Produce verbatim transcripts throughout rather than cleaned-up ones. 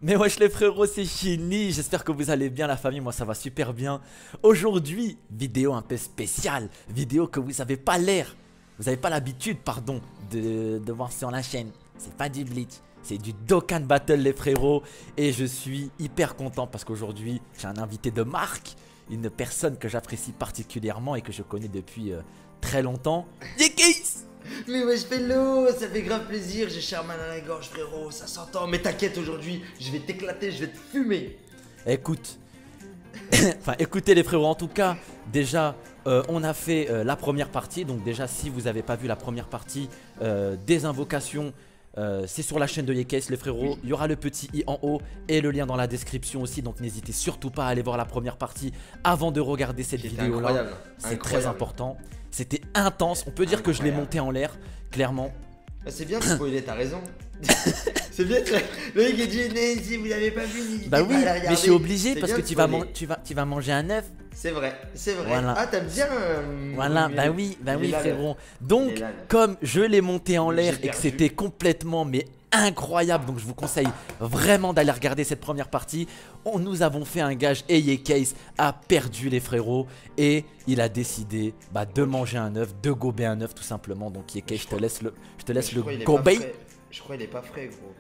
Mais wesh les frérots, c'est Chini, j'espère que vous allez bien la famille, moi ça va super bien. Aujourd'hui, vidéo un peu spéciale, vidéo que vous n'avez pas l'air, vous n'avez pas l'habitude, pardon, de, de voir sur la chaîne. C'est pas du Bleach, c'est du Dokkan Battle les frérots. Et je suis hyper content parce qu'aujourd'hui, j'ai un invité de marque, une personne que j'apprécie particulièrement et que je connais depuis euh, très longtemps. Yekis. Mais wesh Fellow, ça fait grave plaisir, j'ai Sherman à la gorge frérot, ça s'entend. Mais t'inquiète aujourd'hui, je vais t'éclater, je vais te fumer. Écoute, enfin écoutez les frérots, en tout cas, déjà euh, on a fait euh, la première partie. Donc déjà si vous n'avez pas vu la première partie euh, des invocations, euh, c'est sur la chaîne de Yekes les frérots. Il y aura le petit i en haut et le lien dans la description aussi. Donc n'hésitez surtout pas à aller voir la première partie avant de regarder cette vidéo là. C'est très important. C'était intense, on peut dire que je l'ai monté en l'air, clairement. Bah c'est bien de spoiler, t'as raison. C'est bien, tu... le mec est dit, si vous n'avez pas vu, bah oui, mais je suis obligé parce que tu vas, tu, vas, tu vas manger un œuf. C'est vrai, c'est vrai. Voilà. Ah, t'aimes bien euh, Voilà, bah oui, bah oui frérot. Donc, comme je l'ai monté en l'air et que c'était complètement mais incroyable, donc je vous conseille vraiment d'aller regarder cette première partie. On, nous avons fait un gage et Yekes a perdu les frérots et il a décidé bah, de manger un œuf, de gober un œuf tout simplement. Donc Yekes, je te laisse le, je te laisse le gober. Je crois qu'il est pas frais gros.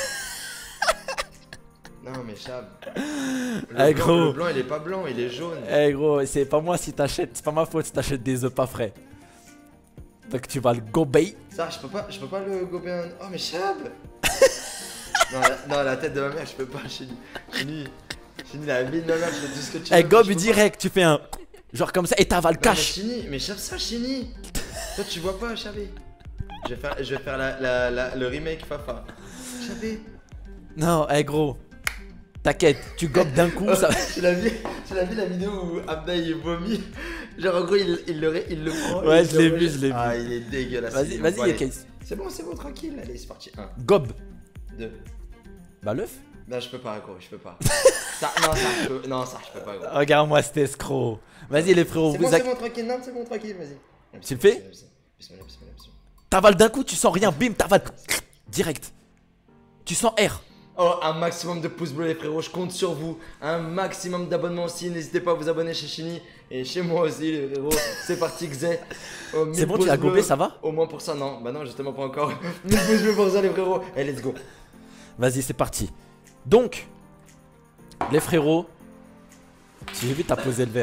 Non mais Chab, le, hey, blanc, gros. Le blanc il est pas blanc, il est jaune. Eh hey, gros, c'est pas moi si t'achètes, c'est pas ma faute si t'achètes des œufs pas frais. Donc tu vas le gober. Ça je peux pas, je peux pas le gober un... Oh mais Chab. non, la, non la tête de ma mère je peux pas, Chini. Chini, Chini la vie de ma mère, je fais tout ce que tu hey, veux. Gobe direct, pas. Tu fais un... Genre comme ça et t'avales le cash. Mais Chini, mais Chab ça Chini. Toi tu vois pas Chabé. Je vais faire, je vais faire la, la, la, le remake Fafa. Chabé. Non, eh hey, gros. T'inquiète, tu gobes d'un coup, ça... Tu l'as vu, tu l'as vu la vidéo où Abda il vomit. Genre en gros il, il, le, il le prend. Ouais je l'ai vu, je l'ai vu. Ah il est dégueulasse. Vas-y, vas-y Yekes. C'est bon, c'est bon, tranquille, allez c'est parti. un. Gobe. deux. Bah l'œuf. Non je peux pas gros, je peux pas. ça, non, ça, je peux, non ça je peux pas gros. Regarde-moi cet escroc. Vas-y les frérots. C'est bon, c'est bon, tranquille, non c'est bon, tranquille, vas-y. Tu le fais? T'avales d'un coup, tu sens rien, bim, t'avales. Direct. Tu sens R. Oh, un maximum de pouces bleus les frérots, je compte sur vous. Un maximum d'abonnements aussi, n'hésitez pas à vous abonner chez Chini et chez moi aussi les frérots. C'est parti Xé. Oh, c'est bon, tu l'as gobé, ça va? Au moins pour ça, non. Bah non, justement pas encore. mille pouces bleus pour ça les frérots. Allez, let's go. Vas-y, c'est parti. Donc, les frérots, si j'ai vu t'as posé le verre.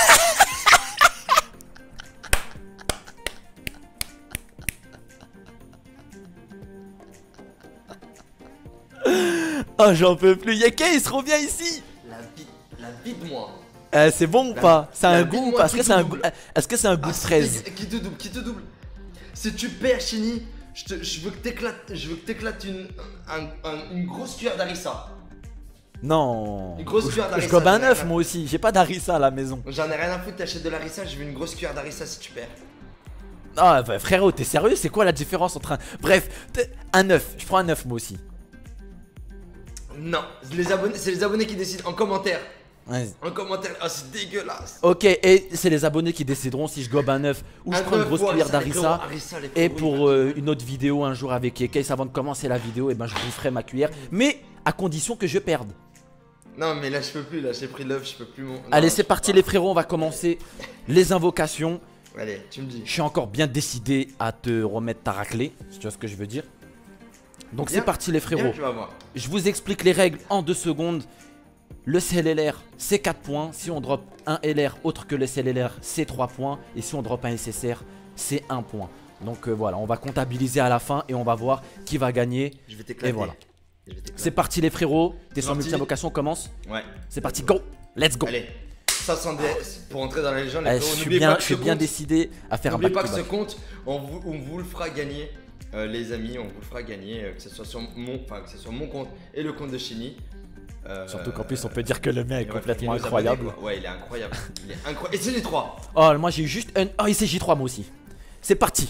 Oh j'en peux plus, Yekes reviens ici. La vie, la vie de moi. Euh, c'est bon ou pas? C'est un goût ou pas? Est-ce que c'est un goût? Est-ce que c'est un goût ah, de fraise? Qui te double, qui te double. Si tu perds Chini, je, te, je veux que t'éclates, je veux que t'éclates une, un, un, une grosse cuillère d'harissa. Non. Une grosse cuillère d'harissa. Je gobe un œuf moi aussi, j'ai pas d'harissa à la maison. J'en ai rien à foutre, t'achètes de l'harissa, je veux une grosse cuillère d'harissa si tu perds. Ah bah, frérot, t'es sérieux? C'est quoi la différence entre un... Bref, un œuf, je prends un œuf moi aussi. Non, les abonnés, c'est les abonnés qui décident en commentaire. Ouais. En commentaire, ah oh, c'est dégueulasse. Ok, et c'est les abonnés qui décideront si je gobe un œuf ou un je prends une grosse cuillère d'harissa. Et pour euh, une autre vidéo un jour avec Yekes avant de commencer la vidéo, et ben je vous ferai ma cuillère. Mais à condition que je perde. Non mais là je peux plus, là j'ai pris l'œuf, je peux plus mon... Allez c'est parti les frérots, on va commencer les invocations. Allez, tu me dis. Je suis encore bien décidé à te remettre ta raclée, si tu vois ce que je veux dire. Donc c'est parti les frérots. Bien, je vous explique les règles en deux secondes. Le C L L R c'est quatre points. Si on drop un L R autre que le C L L R c'est trois points. Et si on drop un S S R c'est un point. Donc euh, voilà, on va comptabiliser à la fin et on va voir qui va gagner. Je vais t'éclater. Et voilà. C'est parti les frérots. T'es sur multi-invocation, commence. Ouais. C'est parti, go. Let's go. Allez. cinq cents D S pour entrer dans la légende. Eh, je suis bien, je suis bien décidé à faire un back to back. N'oubliez pas que ce compte, on vous, on vous le fera gagner. Euh, les amis, on vous le fera gagner, euh, que ce soit sur mon, enfin que ce soit mon compte et le compte de Chini. Euh, Surtout qu'en plus on peut dire que le mien est complètement incroyable. Abonnés, ouais, il est incroyable. Il est incroyable. Et c'est J trois. Oh, moi j'ai juste un. Oh, et c'est J trois moi aussi. C'est parti.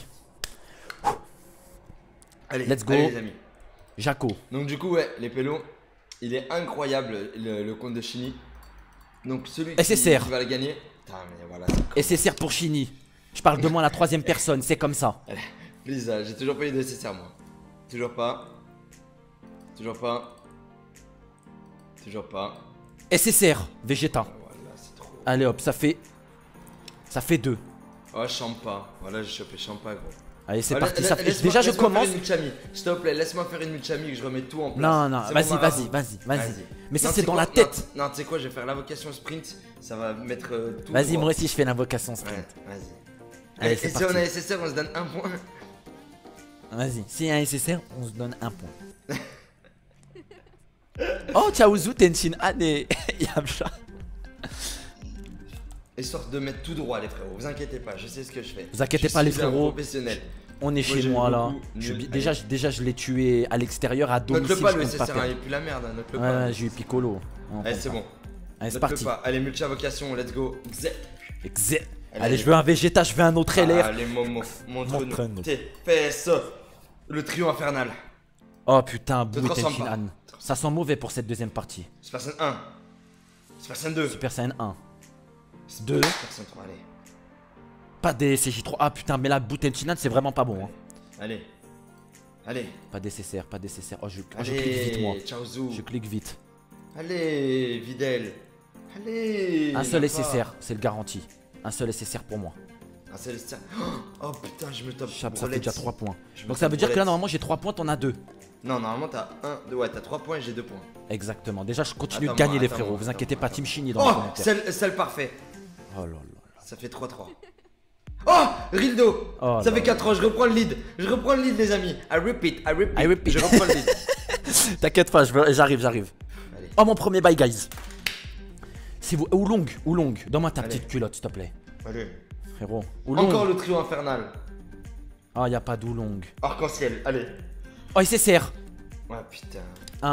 Allez, let's go. Allez, les amis. Jaco. Donc du coup ouais, les pélos, il est incroyable le, le compte de Chini. Donc celui qui, S S R. qui va le gagner. Putain, mais voilà, S S R pour Chini. Je parle de moi à la troisième personne, c'est comme ça. Allez. Please, j'ai toujours pas eu de S S R moi. Toujours pas. Toujours pas. Toujours pas. S S R, Vegeta. Voilà, c'est trop. Allez hop, ça fait. Ça fait deux. Oh, Champa. Voilà, j'ai chopé Champa, gros. Allez, c'est Oh, parti. la- Ça la- fait- laisse-moi- Déjà, je laisse-moi faire commence. une Muchami. S'il te plaît, laisse-moi faire une Muchami que je remets tout en place. Non, non, C'est vas-y, mon vas-y, marabout. vas-y, vas-y. Mais ça, Non, c'est tu dans sais la quoi tête. Non, non, tu sais quoi, je vais faire l'invocation sprint. Ça va mettre euh, tout. Vas-y, droit. moi aussi, je fais l'invocation sprint. Ouais, vas-y. Allez, Et c'est si parti. on a S S R, on se donne un point. Vas-y, s'il y a un S S R, on se donne un point. Oh, Chaozu, Tenshin, Ane, Yamcha. Histoire de mettre tout droit, les frérots. Vous inquiétez pas, je sais ce que je fais. Vous inquiétez Je pas, les suis un frérots. professionnel. On est chez j'ai moi là. beaucoup Je- nul. déjà, Allez. je- déjà, je l'ai tué à l'extérieur, à domicile. Note-le pas, je le compte S S pas R, faire. il est plus la merde. hein, Note-le Ouais, pas. ouais, j'ai eu Piccolo. On Allez, compte c'est pas. bon. Allez, c'est Note-le parti. pas. Allez, multi-invocation, let's go. Xé. Exe- Allez, Allez, allez. je veux un Vegeta, je veux un autre L R. Allez, Momo, montre-nous Montre-nous. tes fesses. Le trio infernal. Oh putain, Bou transforme Tenshin pas. Han. Ça sent mauvais pour cette deuxième partie. Super Saiyan un. Super Saiyan deux. Super Saiyan un. deux. Super Saiyan trois, allez. Pas des C J trois. Ah putain, mais là, Bou Tenshin Han, c'est vraiment pas bon. Hein. Allez. Allez. Pas D C C R, pas D C C R. Oh, je, oh, je Allez. clique vite, moi. Chaozu. Je clique vite. Allez, Videl. Allez. Un seul y a S S pas. R, c'est le garanti. Un seul S S R pour moi. Un seul S S R. Oh putain, je me tape. Ça, ça fait Rolex. déjà trois points. Je me Donc ça tape veut dire que là, Rolex. normalement, j'ai trois points, t'en as deux. Non, normalement t'as un, deux, ouais, t'as trois points et j'ai deux points. Exactement. Déjà, je continue de Attends-moi, gagner, les attends-moi, frérots. Vous inquiétez pas, attends-moi, Team Chini dans les Oh, commentaires. celle, celle parfait. Oh là là là. Ça fait trois trois. Oh, Rildo. Oh Ça là fait là. quatre ans, je reprends le lead. Je reprends le lead, les amis. I repeat, I repeat. I repeat. Je reprends le lead. T'inquiète pas, je veux- j'arrive, j'arrive. Allez. Oh, mon premier bye, guys. C'est vous. Oulong, Oulong. Donne-moi ta Allez. petite culotte, s'il te plaît. Allez. Frérot. Oulong. Encore le trio infernal. Oh, y a pas d'Oulong. Arc-en-ciel, allez. Oh, S S R. Ouais, putain. un.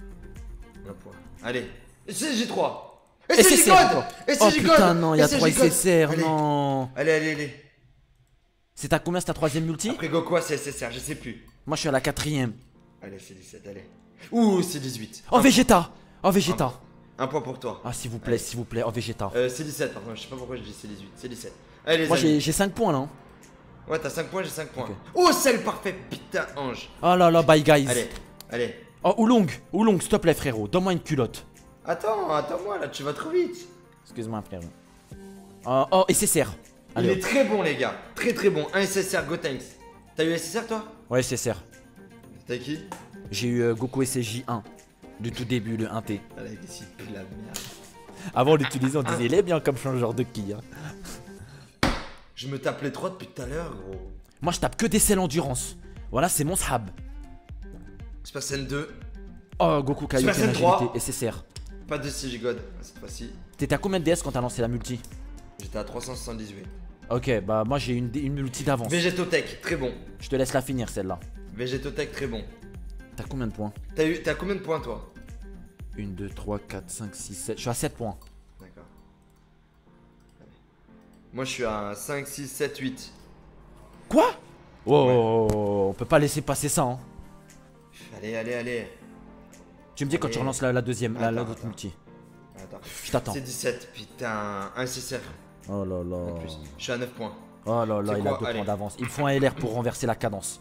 Un point. Allez. C J trois. Et S C S J R. code. encore. Et Oh C J putain, code. non, y a Et C J trois code. S S R, Allez. non. Allez, allez, allez. C'est à combien, c'est ta troisième multi? Après Goku, c'est S S R, je sais plus. Moi, je suis à la quatrième. Allez, c'est dix-sept, allez. Ouh, c'est dix-huit. Oh, Un- Vegeta. Oh, Vegeta. Un point pour toi. Ah, s'il vous plaît, s'il vous plaît. Oh, Vegeta. Euh, c'est dix-sept, pardon, je sais pas pourquoi je dis c'est dix-huit, c'est dix-sept. Allez, les Moi, amis. j'ai j'ai cinq points là. hein. Ouais, t'as cinq points, j'ai cinq points. Ok. Oh, celle parfait, putain, ange. Oh là là, bye, guys. Allez, allez. Oh, Oulong. Oulong, s'il te plaît, frérot. Donne-moi une culotte. Attends, attends-moi, là, tu vas trop vite. Excuse-moi, frérot. Oh, oh, S S R. Il Allez, est très bon, les gars. Très très bon. Un S S R, Gotenks. T'as eu S S R, toi? hop. Ouais, S S R. T'as qui? J'ai eu euh, Goku S S J un. Du tout début, le un T. Allez, ici, la merde. Avant, on l'utilisait, on disait, il est bien comme changeur de ki. Hein. Je me tape les trois depuis tout à l'heure, gros. Moi, je tape que des selles endurance. Voilà, c'est mon sahab. Super Saiyan deux. Oh, Goku Kaioken Super Saiyan trois. agilité, S S R. Pas de C J God, cette fois-ci. T'étais à combien de D S quand t'as lancé la multi? J'étais à trois cent soixante-dix-huit. Ok, bah moi j'ai une, une multi d'avance. Végétotech, très bon. Je te laisse la finir celle-là. Végétotech, très bon. T'as combien de points? T'as eu, t'as combien de points, toi? un, deux, trois, quatre, cinq, six, sept. Je suis à sept points. D'accord. Allez. Moi, je suis à cinq, six, sept, huit. Quoi? Oh, oh, oh, oh, on peut pas laisser passer ça. Hein. Allez, allez, allez. Tu me dis quand Allez. tu relances la, la deuxième, la, la Attends, autre attends. multi. Attends. Je t'attends. C'est dix-sept, putain. Un S S R Oh là en là. plus. Je suis à neuf points. Oh là là, C'est il quoi? a deux Allez. points d'avance. Il faut un L R pour renverser la cadence.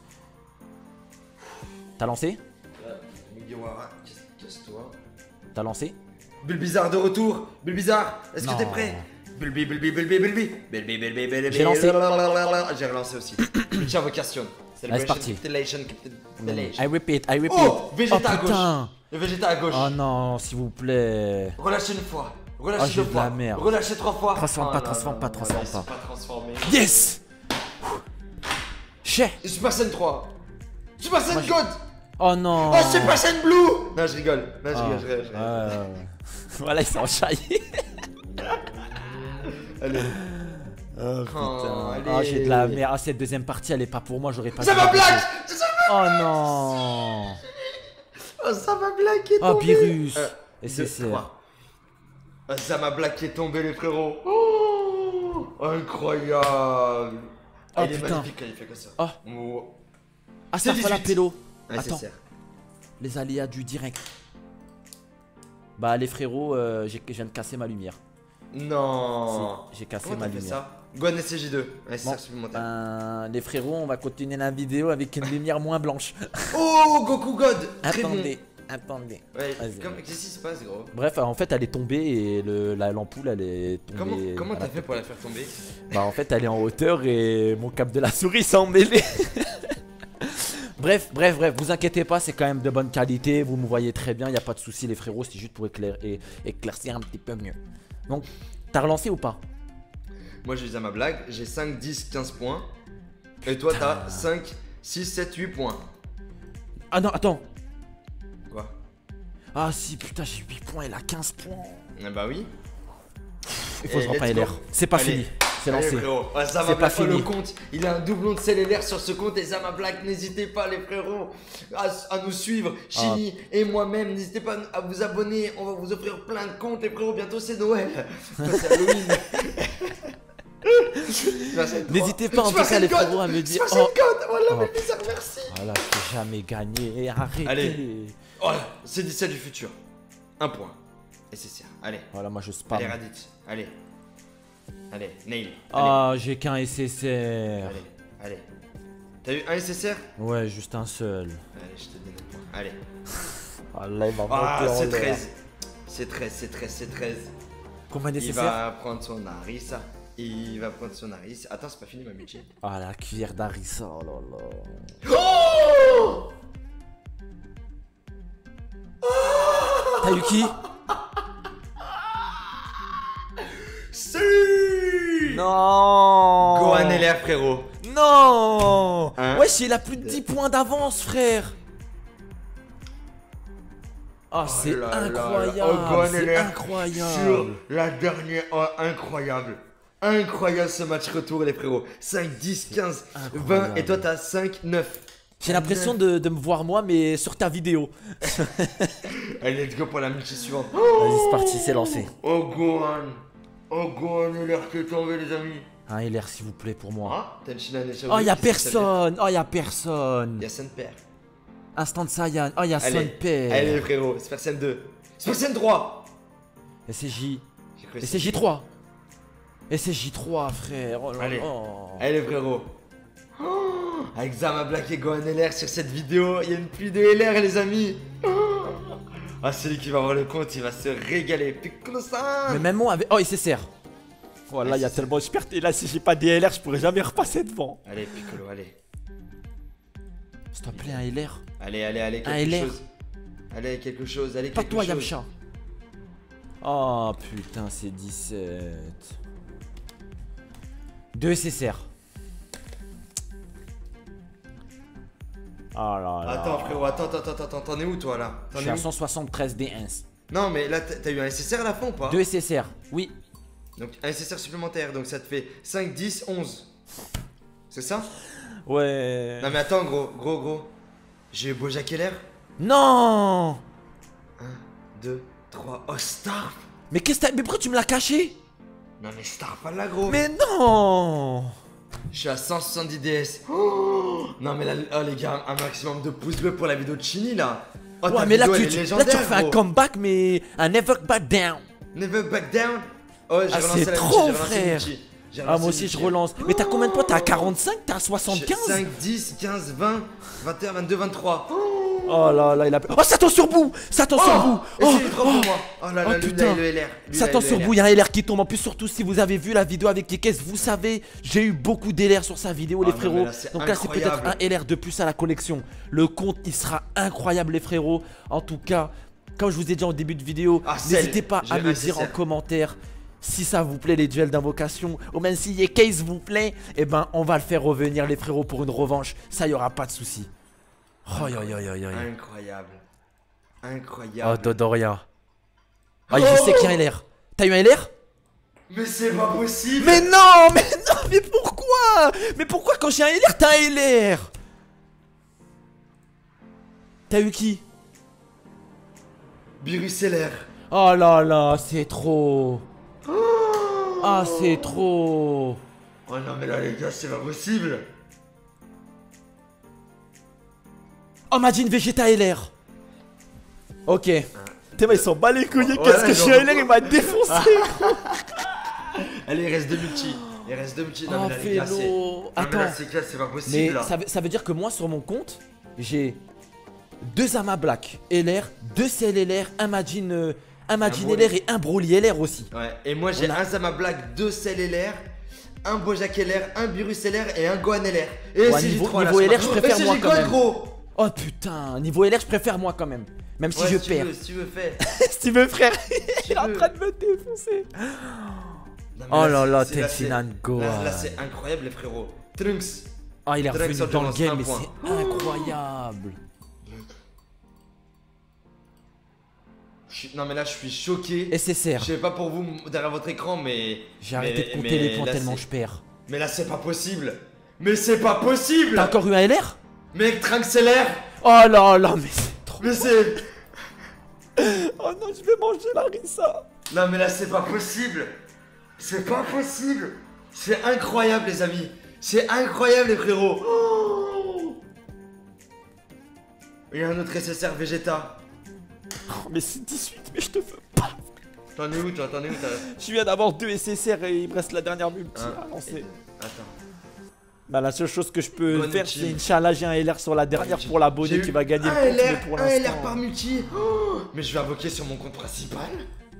T'as lancé? Mugiwara, casse-toi. T'as lancé? Bulbizarre de retour. Bulbizarre, est-ce que Non. t'es prêt? Bulbi, Bulbi, Bulbi, Bulbi. Bulbi, Bulbi, Bulbi. J'ai lancé. J'ai relancé aussi. Multi-invocation. Allez, c'est parti. Capitulation, capitulation. I repeat, I repeat. Oh, Vegeta à oh gauche. putain. Le Vegeta à gauche. Oh non, s'il vous plaît. Relâchez une fois. Ah, Relâchez j'ai deux de fois. la merde. Relâchez trois fois. Transforme Oh pas, là transforme là pas, là, transforme il pas. s'est pas transformé. Yes. Ché. Super Saiyan trois. Super Saiyan Moi, je- God. Oh non. Oh, Super Saiyan Blue. Non, je rigole. Non, je Ah. rigole, je rigole. je rigole. Ouais, ouais, ouais. Voilà, il s'est enchaillé. Allez. Oh Oh, putain. allez. Ah, j'ai de la merde. Ah, cette deuxième partie, elle est pas pour moi, j'aurais pas Ça dû va la black. laisser. Oh non. Oh, ça va black est Oh, tombé. Pyrrhus. Euh, Et deux, c'est trois. Ah, ça m'a black est tombé, les frérots. Oh, incroyable. Oh, Ah, il est putain. magnifique quand il fait comme ça. Oh. Oh. Ah, ça C'est fait la dix-huit. pélo. Un Attends. S S R. Les aléas du direct. Bah, les frérots, euh, j'ai- je viens de casser ma lumière. Non. Si, j'ai cassé Comment ma t'as fait lumière. ça? Gon S C J deux. Un S S R Bon, supplémentaire. ben, les frérots, on va continuer la vidéo avec une lumière moins blanche. Oh, Goku God. Très bon. Attendez. attendez. Ouais, Vas-y. comme- qu'est-ce qui se passe, gros? Bref, en fait, elle est tombée et le, la- l'ampoule, elle est tombée. Comment comment à t'as la fait pour la faire tomber? Bah en fait elle est en hauteur et mon câble de la souris s'est emmêlé. Bref, bref, bref, vous inquiétez pas, c'est quand même de bonne qualité, vous me voyez très bien, y a pas de souci les frérots, c'est juste pour éclair et, éclaircir un petit peu mieux. Donc, t'as relancé ou pas? Moi, j'ai à ma blague, j'ai cinq, dix, quinze points. Et toi, t'as cinq, six, sept, huit points. Ah non, attends. Quoi? Ah si, putain, j'ai huit points, elle a quinze points. Ah bah oui. Il faut que je Et reprenne let's L go. R. C'est pas Allez. fini, c'est Allez, lancé. frérot. Ah, ça C'est va pas pas fini. fini. Le compte, il a un doublon de sel L R sur ce compte et ça ma blague. N'hésitez pas les frérots à, à nous suivre. Chini Ah. et moi-même, n'hésitez pas à vous abonner. On va vous offrir plein de comptes les frérots. Bientôt c'est Noël. Enfin, c'est Halloween. N'hésitez pas en tout cas les frérots à me dire. Oh, Oh, code. Voilà Oh. mes bizarres, merci. voilà, je peux jamais gagner, arrêtez. Allez. Voilà, c'est dix-sept du futur. Un point. Nécessaire. Allez. Voilà, moi je spam. Allez, Raditz. Allez. Allez, Nail. Allez. Ah, j'ai qu'un S S R. Allez, allez. T'as eu un S S R? Ouais, juste un seul. Allez, je te donne un point. Allez. Ah là, il va Ah, monter en c'est l'air. treize. C'est treize, c'est treize, c'est treize. Combien Il d'S S R? va prendre son harissa. Il va prendre son harissa. Attends, c'est pas fini ma Michi. Ah, la cuillère d'Arissa, oh là là. Oh T'as eu qui? Si Non. Gohan L R, frérot. Non. Un, Wesh, il a plus de dix points d'avance, frère. Ah, c'est Oh là là là. incroyable. Oh, Gohan C'est L R incroyable. Sur la dernière. Oh, incroyable. Incroyable ce match retour, les frérots. cinq, dix, quinze, vingt. Incroyable. Et toi, t'as cinq, neuf. J'ai l'impression de, de me voir moi, mais sur ta vidéo. Allez, let's go pour la Michi suivante. Vas-y, c'est parti, c'est lancé. Oh, Gohan. Oh, Gohan L R qui est tombé, les amis. Un L R, s'il vous plaît, pour moi. Ah, t'as une Chine à Neshaoui, Oh, y'a qu'est-ce que ça veut dire? personne. Oh, y'a personne. Y'a Son Père. Instant Saiyan. Oh, y'a Son Allez, Père. allez, frérot, Super Saiyan deux. Super Saiyan trois. S S J. J'ai cru S S J trois. S S J trois, frère. Oh là Allez. là. Allez, frérot. Oh, avec Zama Black et Gohan L R sur cette vidéo, il y a une pluie de L R, les amis. Oh. Ah, celui qui va avoir le compte, il va se régaler. Piccolo-san. Mais même moi avec. Oh, S S R. Voilà, il y a tellement de pertes. Et là, si j'ai pas des L R, je pourrais jamais repasser devant. Allez, Piccolo, allez. S'il te plaît, un L R. Allez, allez, allez, Un quelque L R. chose. Allez, quelque chose, allez, Pas quelque toi, chose. Yamcha. Oh putain, c'est dix-sept. deux S S R. Oh là là. Attends, frérot, attends, attends, attends, attends, t'en es où, toi, là? Je T'en suis es à où? cent soixante-treize D un. Non, mais là, t'as t'as eu un S S R à la fin ou pas? deux S S R, oui. Donc, un S S R supplémentaire, donc ça te fait cinq, dix, onze. C'est ça? Ouais. Non, mais attends, gros, gros, gros. J'ai eu Bojack L R. Non. un, deux, trois. Oh, Star. Mais qu'est-ce que t'as. Mais pourquoi tu me l'as caché? Non, mais Star, pas là, gros. Mais non. Je suis à cent soixante-dix D S. Oh non, mais là, oh, les gars, un maximum de pouces bleus pour la vidéo de Chini, là. Oh, Ouais, ta mais là vidéo, tu, elle est tu- là légendaire, tu refais un gros. comeback, mais un never back down. Never back down. Oh, j'ai Ah, relancé c'est la trop, Michi, j'ai relancé frère. Michi. J'ai Ah, relancé moi aussi Michi. je relance. Mais t'as combien de points? T'as à quarante-cinq? T'as à soixante-quinze? cinq, dix, quinze, vingt, vingt et un, vingt-deux, vingt-trois. Oh là là, il a. Oh, Satan sur bout! Satan sur bout! Et Oh, c'est trop pour moi. Oh là oh, là, lui, putain. là, le L R. Lui, Satan là, le sur L R. bout, il y a un L R qui tombe. En plus, surtout si vous avez vu la vidéo avec les caisses, vous savez, j'ai eu beaucoup d'L R sur sa vidéo, les non, frérots. mais là, c'est Donc là, c'est peut-être un incroyable. L R de plus à la collection. Le compte, il sera incroyable, les frérots. En tout cas, comme je vous ai dit en début de vidéo, Ah, celle, n'hésitez pas j'ai à me un dire en nécessaire. commentaire si ça vous plaît les duels d'invocation, ou même si les cases vous plaît, et ben on va le faire revenir les frérots pour une revanche, ça y aura pas de souci. Oh yo yo yo yo. Incroyable. Oh Incroyable. Dodoria. Ah je sais qu'il y a un L R. T'as eu un L R? Mais c'est pas possible. Mais non, mais non, mais pourquoi? Mais pourquoi quand j'ai un L R, t'as un L R? T'as eu qui? Virus L R. Oh là là, c'est trop. Ah, c'est trop. Oh non, mais là, les gars, c'est pas possible. Oh, Majin Vegeta L R. Ok. T'es ils sont bas les couilles, Ouais, qu'est-ce que ouais, je suis genre- L R, il m'a défoncé. Allez, il reste deux multi. Il reste deux multi. Non, Oh, mais là, les gars, c'est. Félo. Non, mais là, Attends. c'est clair, c'est pas Mais possible. là. ça veut, ça veut dire que moi sur mon compte, j'ai deux Zama Black L R, deux C L L R, un Majin, euh, un Majin Un L R et un Broly L R aussi. Ouais, et moi j'ai On a- un Zama Black, deux Cell L R, un Bojack L R, un Beerus L R et un Gohan L R. Et Ouais, si niveau- j'ai trois niveau là, L R, ça je va. préfère Et si moi j'ai quand Gohan, même. gros. Oh putain, niveau L R, je préfère moi quand même. Même si Ouais, je si tu perds. veux, si tu veux, fais. Si tu veux, frère, Si il est en tu veux. train de me défoncer. Non, mais Oh là c'est- là, c'est- c'est- Tenshinhan Gohan. Là, là, c'est incroyable les frérots. Trunks. Ah, il est Trunks revenu sur dans le Endurance, game, un mais point. c'est incroyable. Je suis- Non mais là je suis choqué. S S R. Je sais pas pour vous derrière votre écran mais... J'ai arrêté mais- de compter mais les points là, tellement c'est- je perds. Mais là c'est pas possible. Mais c'est pas possible. T'as encore eu un L R? Mec, Trunks L R. Oh là là, mais c'est trop. Mais c'est... Oh non, je vais manger la rissa. Non mais là c'est pas possible. C'est pas possible. C'est incroyable les amis. C'est incroyable les frérots. Oh. Il y a un autre S S R Vegeta. Oh, mais c'est dix-huit, mais je te veux pas. T'en es où toi? T'en es où toi? Je viens d'avoir deux S S R et il me reste la dernière multi Un, à lancer. Attends. Bah la seule chose que je peux Bonne faire multi. c'est Inch'Allah j'ai un L R sur la dernière pour l'abonné J'ai qui eu va gagner un le compte, L R, mais pour un L R l'instant- par multi. Oh. Mais je vais invoquer sur mon compte principal.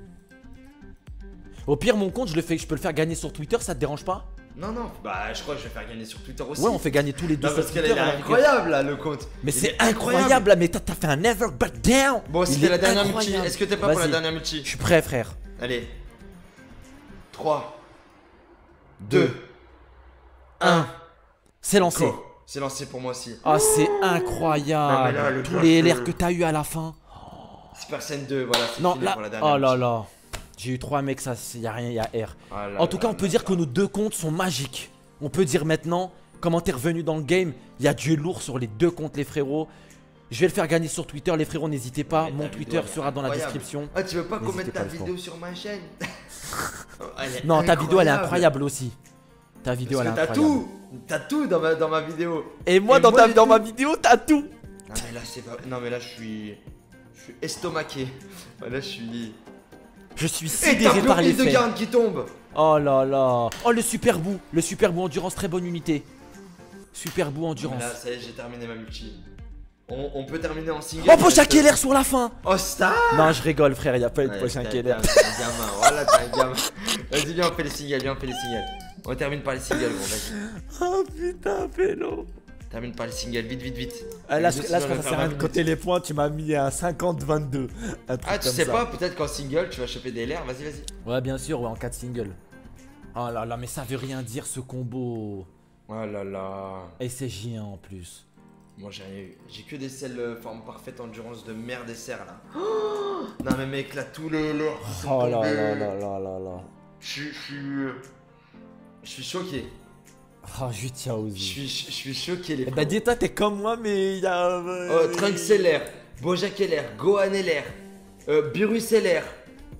Au pire mon compte je le fais, je peux le faire gagner sur Twitter, ça te dérange pas? Non non, bah je crois que je vais faire gagner sur Twitter aussi. Ouais, on fait gagner tous les deux Non, sur parce qu'elle Twitter. est à la rigueur. incroyable là le compte. Mais Il c'est est incroyable là, mais t'as t'as fait un never back down. Bon, Il c'était est la dernière multi. incroyable. Est-ce que t'es pas pour la Vas-y. dernière multi? Je suis prêt frère. Allez. trois, deux, un. C'est lancé. Go. C'est lancé pour moi aussi. Ah c'est Non, mais incroyable. là, le Tous gars, les L je- R que t'as eu à la fin. Super Saiyan deux, voilà, c'est Non fini là, pour la dernière oh là multi. là. J'ai eu trois mecs, ça y a rien, y a R. Ah là En tout là cas on là peut dire là. que nos deux comptes sont magiques. On peut dire maintenant, comment t'es revenu dans le game, il y a du lourd sur les deux comptes les frérots. Je vais le faire gagner sur Twitter, les frérots n'hésitez pas, Mais mon ta Twitter vidéo, elle est sera dans la incroyable. description. Ah, tu veux pas qu'on N'hésitez mette pas ta à le vidéo sur ma chaîne? Elle est Non ta vidéo elle est incroyable. incroyable aussi. Ta vidéo Parce elle que est t'as incroyable. tout. T'as tout dans ma, dans ma vidéo. Et moi Et dans, moi, ta, j'ai dans tout. ma vidéo t'as tout. Non mais là c'est pas... Non mais là je suis... Je suis estomaqué. Ouais, là je suis... Je suis Et t'as sidéré par les plus de faits. garde qui tombe. Oh là là. Oh le super bout. Le super bout endurance, très bonne unité. Super bout endurance. Là ça y est, j'ai terminé ma multi. On, on peut terminer en single. Oh Bojack L R sur la fin. Oh stop. Non je rigole frère, il y a pas eu de Ouais, Bojack t'es L R. un- t'es un gamin, voilà t'es un gamin. Vas-y viens on fait les singles, viens on fait les singles. On termine par les singles gros, vas-y. Oh putain pélo. Termine par les singles, vite vite vite. Ah, là, Les je, deux, là, je sinon, crois que ça on va sert à rien faire de compter les points, tu m'as mis à cinquante vingt-deux. Un truc Ah tu comme sais ça. pas, peut-être qu'en single tu vas choper des L R, vas-y vas-y. Ouais, bien sûr, ouais, en quatre singles. Oh là là, mais ça veut rien dire ce combo. Oh là là. Et c'est J un en plus. Moi j'ai j'ai que des selles euh, forme parfaite endurance de merde et serre là. Oh non mais mec là tous les L R qui sont Oh là tombés. là là là là là. Je suis... Je suis... Je suis choqué. Oh, je tiens aux Je yeux. suis, je suis choqué les Eh bah, frérots. dis-toi, t'es comme moi, mais il y a. euh, Oh, Trunks L R, Bojack L R, Gohan L R, euh, Beerus L R.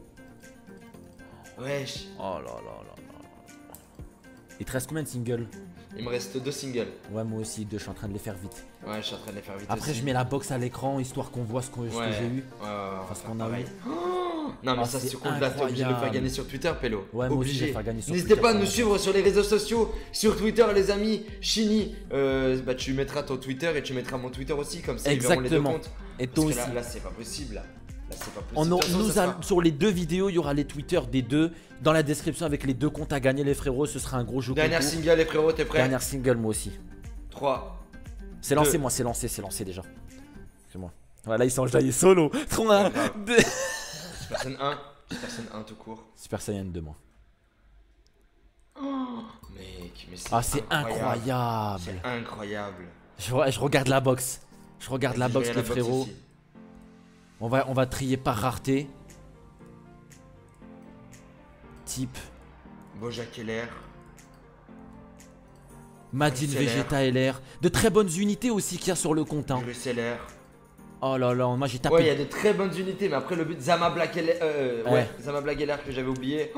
Wesh, Oh là là là là. Il te reste combien de singles? il me reste deux singles. Ouais, moi aussi, deux, je suis en train de les faire vite. Ouais, je suis en train de les faire vite. Après, aussi. je mets la box à l'écran histoire qu'on voit ce, qu'on- ce Ouais. que j'ai eu. Ouais, ouais, ouais, on va Parce faire qu'on a pareil. eu. Oh non, mais Ah, ça, c'est ce compte-là, t'es obligé de le faire incroyable. gagner sur Twitter, Pélo. Ouais, moi aussi, je vais obligé. le faire gagner sur N'hésitez Twitter, pas à quand nous même. suivre sur les réseaux sociaux, sur Twitter, les amis. Chini, euh, bah, tu mettras ton Twitter et tu mettras mon Twitter aussi, comme ça, ils verront les deux Exactement. comptes. Et Parce toi que aussi. là, là c'est pas possible. Là, là c'est pas possible. On De a- toute façon, nous ça a- sera- sur les deux vidéos, il y aura les Twitter des deux. Dans la description avec les deux comptes à gagner, les frérots. Ce sera un gros jeu Dernière concours. single, les frérots, t'es prêt? Dernière single, moi aussi. trois. C'est lancé, Deux. moi, c'est lancé, c'est lancé déjà. C'est moi. Voilà, ils sont enjaillés solo. trois, un, deux. Super Saiyan un. Super Saiyan un tout court. Super Saiyan deux, moi. Mec, mais c'est Ah, c'est incroyable. incroyable. C'est incroyable. Je, re- je regarde la box. Je regarde la Vas-y, box, je les vais à la box frérots. aussi. On va, on va trier par rareté. Type Bojack L R. Majin X L R. Vegeta L R. De très bonnes unités aussi qu'il y a sur le compte. Hein. Beerus L R. Oh là là, moi j'ai tapé. Ouais, il y a de très bonnes unités, mais après le but Zama Black L R. Euh, ouais. Ouais. Zama Black L R que j'avais oublié.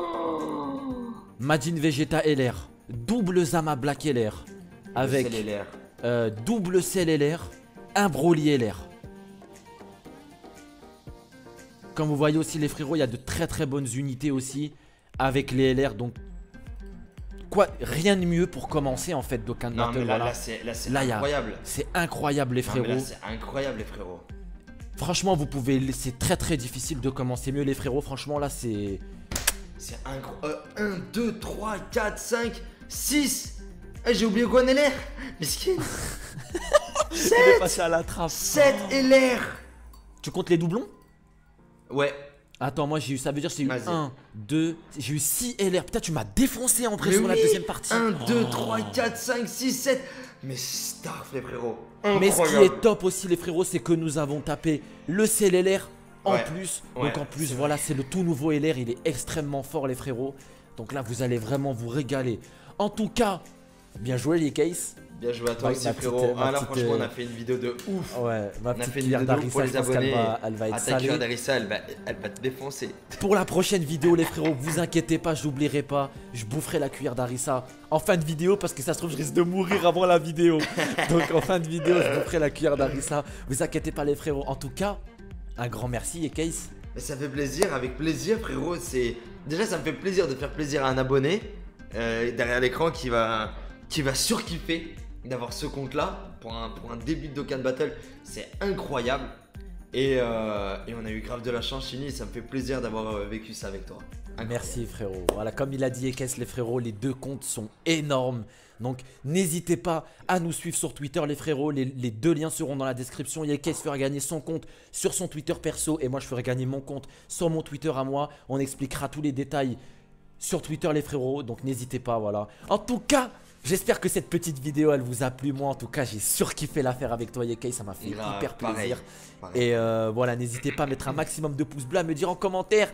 Majin Vegeta L R. Double Zama Black L R. Avec C'est L R. euh, double Cell L R. Un Broly L R. Comme vous voyez aussi les frérots, il y a de très très bonnes unités aussi. Avec les L R, donc Quoi, rien de mieux pour commencer en fait Dokkan Non, Battle. mais là, Voilà. là c'est là, c'est Là, y a- incroyable. C'est incroyable les Non, mais frérots. là, c'est incroyable, les frérots. Franchement, vous pouvez. C'est très très difficile de commencer mieux les frérots. Franchement, là, c'est. C'est incroyable. un, deux, trois, quatre, cinq, six. Eh, j'ai oublié Gohan L R. Miskin. sept passé à la trappe. sept L R. Tu comptes les doublons? Ouais. Attends, moi j'ai eu. Ça veut dire que j'ai eu Vas-y. un, deux. J'ai eu six L R. Putain, tu m'as défoncé en vrai Mais sur la oui. deuxième partie. un, deux, Oh. trois, quatre, cinq, six, sept. Mais starf, les frérots. Mais ce qui Incroyable. est top aussi, les frérots, c'est que nous avons tapé le C L R en Ouais. plus. Ouais, Donc en plus, c'est voilà, c'est le tout nouveau L R. Il est extrêmement fort, les frérots. Donc là, vous allez vraiment vous régaler. En tout cas, bien joué, les cases. Bien joué à toi Ma- aussi, ma petite- frérot. ma Ah, là, petite, franchement, on euh, a fait une vidéo de ouf. Ouais, ma On a petite fait une cuillère vidéo de ouf pour d'Arissa, les je pense qu'elle abonnés. va, elle va être À ta cuillère salée. d'Arissa, elle va, elle va te défoncer. Pour la prochaine vidéo, les frérots, vous inquiétez pas, j'oublierai pas. Je boufferai la cuillère d'Arissa en fin de vidéo parce que ça se trouve, je risque de mourir avant la vidéo. Donc en fin de vidéo, je boufferai la cuillère d'Arissa. Vous inquiétez pas, les frérots. En tout cas, un grand merci, et Case. Mais ça fait plaisir, avec plaisir, frérot. C'est déjà, ça me fait plaisir de faire plaisir à un abonné euh, derrière l'écran qui va, qui va surkiffer d'avoir ce compte-là pour un, pour un début de Dokkan Battle. C'est incroyable. Et, euh, et on a eu grave de la chance, Chini. Ça me fait plaisir d'avoir euh, vécu ça avec toi. Incroyable. Merci, frérot. Voilà, comme il a dit Ekes, les frérots, les deux comptes sont énormes. Donc, n'hésitez pas à nous suivre sur Twitter, les frérots. Les, les deux liens seront dans la description. Ekes fera gagner son compte sur son Twitter perso et moi, je ferai gagner mon compte sur mon Twitter à moi. On expliquera tous les détails sur Twitter, les frérots. Donc, n'hésitez pas, voilà. En tout cas, j'espère que cette petite vidéo, elle vous a plu. Moi, en tout cas, j'ai surkiffé la faire avec toi, Ekes. Ça m'a fait Grave, hyper pareil, plaisir. pareil. Et euh, voilà, n'hésitez pas à mettre un maximum de pouces bleus, à me dire en commentaire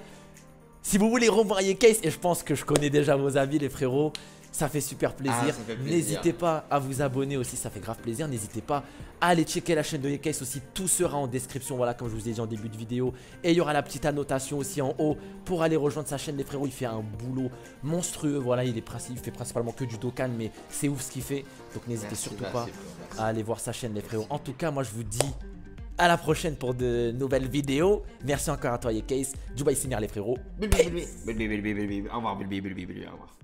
si vous voulez revoir Case. Et je pense que je connais déjà vos avis, les frérots. Ça fait super plaisir. Ah, ça fait plaisir. N'hésitez pas à vous abonner aussi, ça fait grave plaisir. N'hésitez pas à aller checker la chaîne de Case aussi. Tout sera en description, voilà, comme je vous ai dit en début de vidéo. Et il y aura la petite annotation aussi en haut pour aller rejoindre sa chaîne, les frérots. Il fait un boulot monstrueux. Voilà, il, est princi- il fait principalement que du Dokkan, mais c'est ouf ce qu'il fait. Donc n'hésitez Merci, surtout merci, pas frérot, merci. à aller voir sa chaîne, les frérots. En tout cas, moi je vous dis à la prochaine pour de nouvelles vidéos. Merci encore à toi, Case. Du bye, les frérots. Bilbi, bilbi, bilbi, bilbi, bilbi, bilbi. Au revoir, bilbi, bilbi, bilbi, au revoir.